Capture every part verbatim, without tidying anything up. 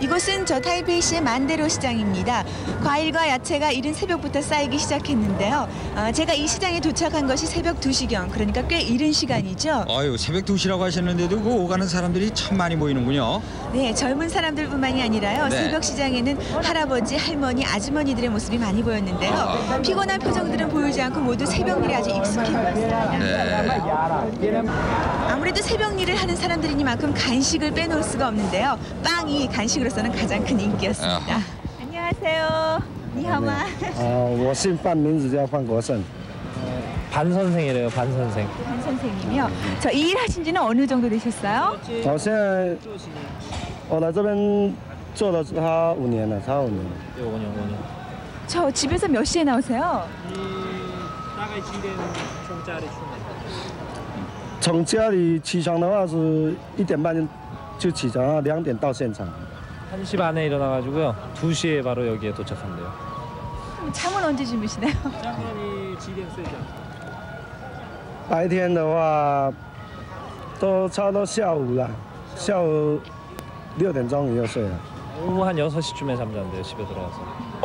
이곳은 저 타이베이시의 만데로 시장입니다. 과일과 야채가 이른 새벽부터 쌓이기 시작했는데요. 어, 제가 이 시장에 도착한 것이 새벽 두 시경, 그러니까 꽤 이른 시간이죠. 아유, 새벽 두 시라고 하셨는데도 그 오가는 사람들이 참 많이 보이는군요. 네, 젊은 사람들뿐만이 아니라요. 네. 새벽 시장에는 할아버지, 할머니, 아주머니들의 모습이 많이 보였는데요. 아. 피곤한 표정들은 보이지 않고 모두 새벽 일에 아주 익숙해 보였습니다. 네. 아무래도 새벽 일을 하는 사람들이니만큼 간식을 빼놓을 수가 없는데요. 빵이 간식으로서는 가장 큰 인기였습니다. 아하. 안녕하세요. 니하마. 어, 我姓范，名字叫范国胜。 반 선생이래요, 반 선생. 반 선생님이요. 저 이 일 하신 지는 어느 정도 되셨어요? 我现在我来这边做了差五年了，差五年了。 오 년, 오 년. 저 집에서 몇 시에 나오세요? 大概几点从家里出门？ 从家里起床的话是一点半就起床，两点到现场。 한 시 반에 일어나가지고요. 두 시에 바로 여기에 도착한대요. 그럼 잠은 언제 주무시나요? 짬이几点睡觉？ 白天的话都差不多下午了，下午六点钟也就睡了。 오후 한 여섯 시쯤에 잠자는데요, 집에 들어와서.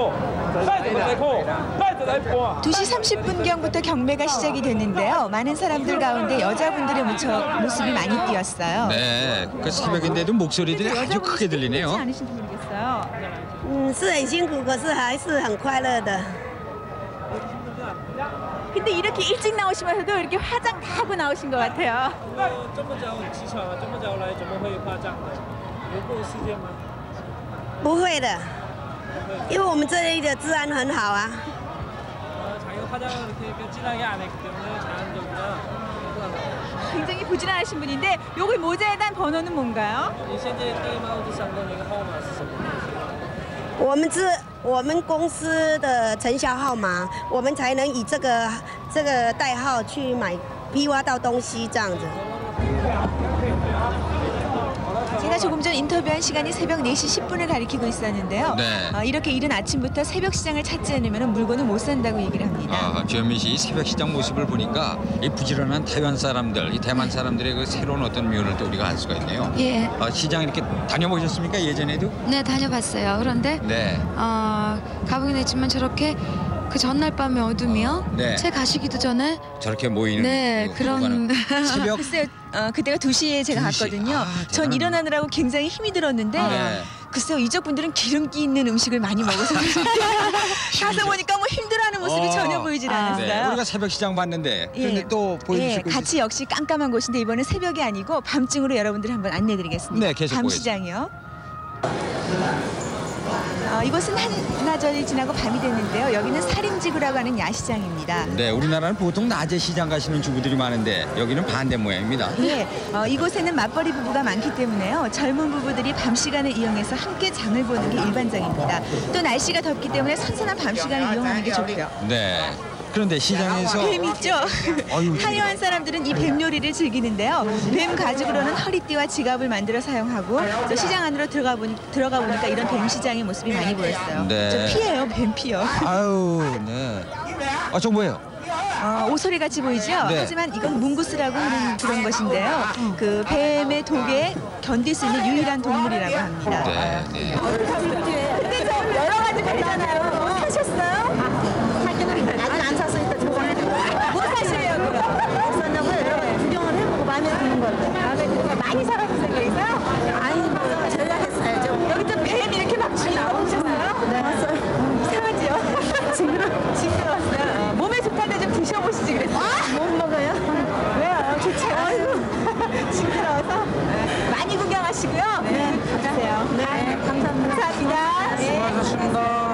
두 시 삼십 분경부터 경매가 시작이 됐는데요. 많은 사람들 가운데 여자분들의 무척 모습이 많이 띄었어요. 네, 그 새벽인데도 목소리들이 아주 크게 들리네요. 그렇지 않으신지 모르겠어요. 嗯，是很辛苦，可是还是很快乐的。 근데 이렇게 일찍 나오시면서도 이렇게 화장 다 하고 나오신 것 같아요. 这么早起床，这么早来，怎么会化妆的？有够时间吗？ 不会的，因为我们这里的治安很好啊。 자기가 화장을 이렇게 진하게 안 했기 때문에 자연적으로. 굉장히 부지런하신 분인데 여기 모자에 단 번호는 뭔가요? 你现在戴帽子上的那个号码是什么？ 我们是我们公司的承销号码，我们才能以这个这个代号去买批发到东西这样子。 제가 조금 전 인터뷰한 시간이 새벽 네 시 십 분을 가리키고 있었는데요. 네. 어, 이렇게 이른 아침부터 새벽 시장을 찾지 않으면 물건을 못 산다고 얘기를 합니다. 아, 주현미 씨 새벽 시장 모습을 보니까 이 부지런한 타이완 사람들, 이 대만 사람들의 그 새로운 어떤 면을 또 우리가 알 수가 있네요. 예, 아, 시장 이렇게 다녀보셨습니까 예전에도? 네 다녀봤어요. 그런데 네. 어, 가보긴 했지만 저렇게 그 전날 밤에 어둠이요? 네. 채 가시기도 전에 저렇게 모이는 네, 그 그런- 공간은 새벽 글쎄요, 어, 그때가 두 시에 제가 두 시. 갔거든요. 아, 전 대단하네. 일어나느라고 굉장히 힘이 들었는데 네. 글쎄요, 이쪽 분들은 기름기 있는 음식을 많이 먹어서 가서 보니까 뭐 힘들어하는 모습이 어. 전혀 보이질 아. 않았어요. 네, 우리가 새벽 시장 봤는데 그런데 예. 또 보여주실 예, 곳이 같이 역시 깜깜한 곳인데 이번엔 새벽이 아니고 밤중으로 여러분들 한번 안내드리겠습니다. 네, 계속 밤시장이요. 어, 이곳은 한나절이 지나고 밤이 됐는데요. 여기는 살인지구라고 하는 야시장입니다. 네, 우리나라는 보통 낮에 시장 가시는 주부들이 많은데 여기는 반대 모양입니다. 네, 어, 이곳에는 맞벌이 부부가 많기 때문에요. 젊은 부부들이 밤 시간을 이용해서 함께 장을 보는 게 일반적입니다. 또 날씨가 덥기 때문에 선선한 밤 시간을 이용하는 게 좋고요. 네. 그런데 시장에서 뱀 있죠? 아유, 타이완 사람들은 이 뱀 요리를 즐기는데요. 뱀 가죽으로는 허리띠와 지갑을 만들어 사용하고 또 시장 안으로 들어가, 보니, 들어가 보니까 이런 뱀 시장의 모습이 많이 보였어요. 네. 저 피해요, 뱀 피요. 아유, 네. 아, 저 뭐예요? 어, 오소리 같이 보이죠? 네. 하지만 이건 뭉구스라고 하는 그런 것인데요. 그 뱀의 독에 견딜 수 있는 유일한 동물이라고 합니다. 네, 네. 근데 저 여러 가지 팔잖아요. 뭐 사셨어요? 아직 안 샀어요. 뭐 사시려고요? 샀냐고요? 구경을 해보고 마음에 드는 걸. 많이 사가셨어요, 여기서요? 아니 뭐 저희가 했어요. 좀. 여기 좀 뱀 이렇게 막 쥐 나오셨어요? 네, 왔어요. 이상하지요? 징그러, 징그러웠어요. 몸에 좋다는데 좀 드셔보시지 그랬어요. 못 먹어요. 왜요? 좋죠. 아이고, 징그러워서. 네. 많이 구경하시고요. 네. 가세요. 네, 감사합니다. 감사합니다. 네.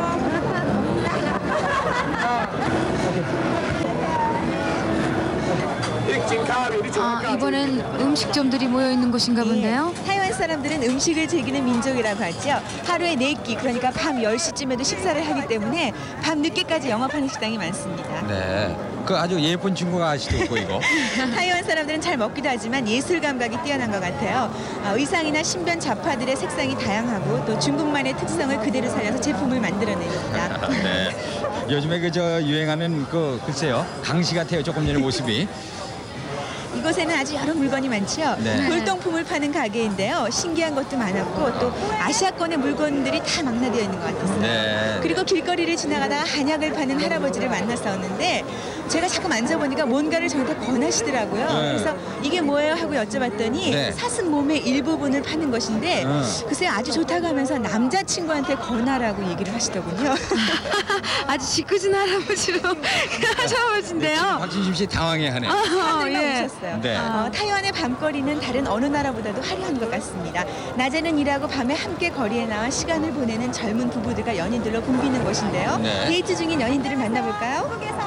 아, 이번엔 음식점들이 모여 있는 곳인가 본데요. 예, 타이완 사람들은 음식을 즐기는 민족이라고 하죠. 하루에 네 끼, 그러니까 밤 열 시쯤에도 식사를 하기 때문에 밤 늦게까지 영업하는 식당이 많습니다. 네. 그 아주 예쁜 친구가 아시도 있고 이거. 타이완 사람들은 잘 먹기도 하지만 예술 감각이 뛰어난 것 같아요. 어, 의상이나 신변 잡화들의 색상이 다양하고 또 중국만의 특성을 그대로 살려서 제품을 만들어냅니다. 네. 요즘에 그 저 유행하는 그 글쎄요 강시 같아요 조금 전에 모습이. 이곳에는 아주 여러 물건이 많죠. 네. 골동품을 파는 가게인데요. 신기한 것도 많았고 또 아시아권의 물건들이 다 망라되어 있는 것 같았어요. 네. 그리고 길거리를 지나가다가 한약을 파는 할아버지를 만났었는데 제가 자꾸 만져보니까 뭔가를 저한테 권하시더라고요. 네. 그래서 이게 뭐예요 하고 여쭤봤더니 네. 사슴 몸의 일부분을 파는 것인데 음. 글쎄 아주 좋다고 하면서 남자친구한테 권하라고 얘기를 하시더군요. 아주 짓궂은 할아버지로 하셔보신데요. 박진심 씨 당황해하네. 사람들만 예. 오셨어요. 네. 어, 타이완의 밤거리는 다른 어느 나라보다도 화려한 것 같습니다. 낮에는 일하고 밤에 함께 거리에 나와 시간을 보내는 젊은 부부들과 연인들로 붐비는 곳인데요. 네. 데이트 중인 연인들을 만나볼까요? 한국에서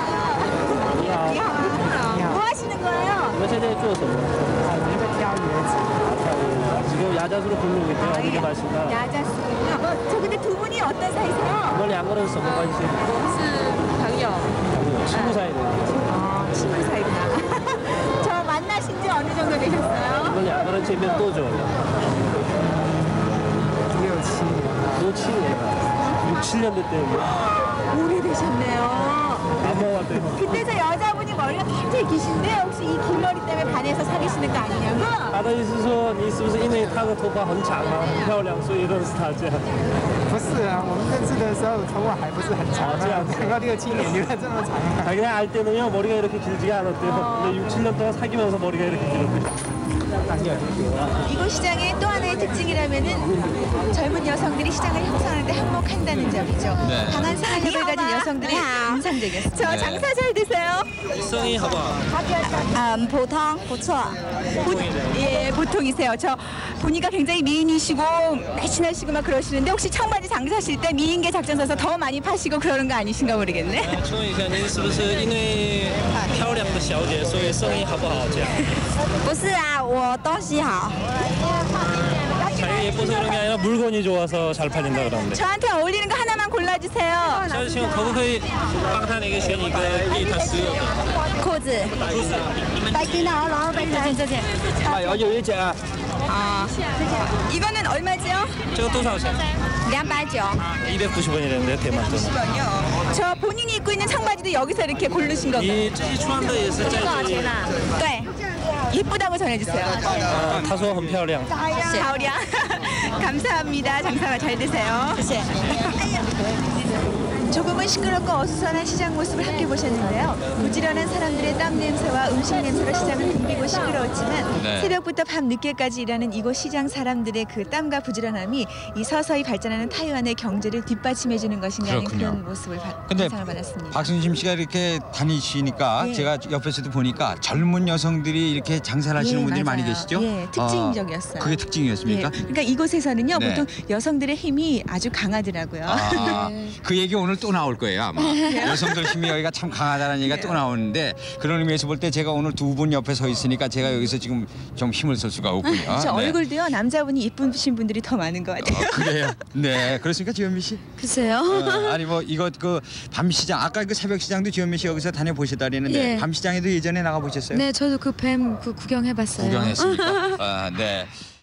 왔어요. 뭐 하시는 거예요? 你们现在做什么？挑椰子。 지금 야자수로 굶는 있고요. 어떻게 마신다? 야자수군요. 저 근데 두 분이 어떤 사이세요? 你们两个人什么关系？ 是朋友。 친구 사이래요. 아, 친구 사이구나. 저 만나신 지 어느 정도 되셨어요? 你们两个人见面多久了？六七年。六七年了。六七년 됐대요. 오래되셨네요. 안 먹었대요. 그때 저 여자분이 머리가 굉장히 기신데 혹시 이 긴 머리 때문에 반해서 사귀시는 거 아니냐고? 他的意思说，你是不是因为他的头发很长啊，很漂亮，所以认识他这样？ 不是啊，我们认识的时候头发还不是很长， 这样子两个六七年留了这么长。 자기네 알 때는요 머리가 이렇게 길지가 않았대요. 근데 육, 칠 년 동안 사귀면서 머리가 이렇게 길었대요. 이곳 시장의 또 하나의 특징이라면은 젊은 여성들이 시장을 형성하는데 한몫한다는 점이죠. 네. 강한 사랑력을 가진 여성들이 인상적이었어요. 저 네. 장사 잘 되세요? 生意好不好？ 음, 보통, 不错. 예, 보통이세요. 저 보니까 굉장히 미인이시고 매신하시고 막 그러시는데 혹시 청바지 장사하실 때 미인계 작전 써서 더 많이 파시고 그러는 거 아니신가 모르겠네. 请问一下，您是不是因为漂亮的小姐，所以生意好不好这样？ 不是啊，我东西好。 자기가 예뻐서 그런 게 아니라 물건이 좋아서 잘 팔린다 그러는데. 저한테 어울리는 거 하나만 골라주세요. 肖志清，可不可以帮他那个选一个给他适合的？ 裤子，白金的，然后白金这件。 啊，有有一件啊， 아, 이거는 얼마죠? 这个多少钱？ 两百九。 이백구십 원이랬는데 대만돈. 저 본인이 입고 있는 청바지도 여기서 이렇게 고르신 건가요? 你自己穿的也是在这里。 네. 예쁘다고 전해주세요. 啊，他说很漂亮。 가오랴. 감사합니다. 장사가 잘 되세요. 조금은 시끄럽고 어수선한 시장 모습을 함께 보셨는데요. 부지런한 사람들의 땀 냄새와 음식 냄새로 시장은 붐비고 시끄러웠지만 네. 새벽부터 밤 늦게까지 일하는 이곳 시장 사람들의 그 땀과 부지런함이 이 서서히 발전하는 타이완의 경제를 뒷받침해주는 것인가 하는 그렇군요. 그런 모습을 바, 근데 인상을 받았습니다. 박순심 씨가 이렇게 다니시니까 예. 제가 옆에서도 보니까 젊은 여성들이 이렇게 장사를 하시는 예, 분들이 많이 맞아요. 계시죠? 예, 특징적이었어요. 아, 그게 특징이었습니까? 예, 그러니까 이곳에서는요 네. 보통 여성들의 힘이 아주 강하더라고요. 아, 그 얘기 오늘 또 나올 거예요 아마. 여성들 힘이 여기가 참 강하다는 얘기가 또 나오는데 그런 의미에서 볼 때 제가 오늘 두 분 옆에 서 있으니까 제가 여기서 지금 좀 힘을 쓸 수가 없군요. 저 네. 얼굴도요 남자분이 이쁘신 분들이 더 많은 것 같아요. 어, 그래요? 네, 그렇습니까, 지현미 씨? 글쎄요. 어, 아니 뭐 이거 그 밤시장 아까 그 새벽 시장도 지현미 씨 여기서 다녀 보셨다 그랬는데 예. 밤시장에도 예전에 나가 보셨어요? 네, 저도 그 뱀 그 구경해봤어요. 구경했습니까? 아, 네.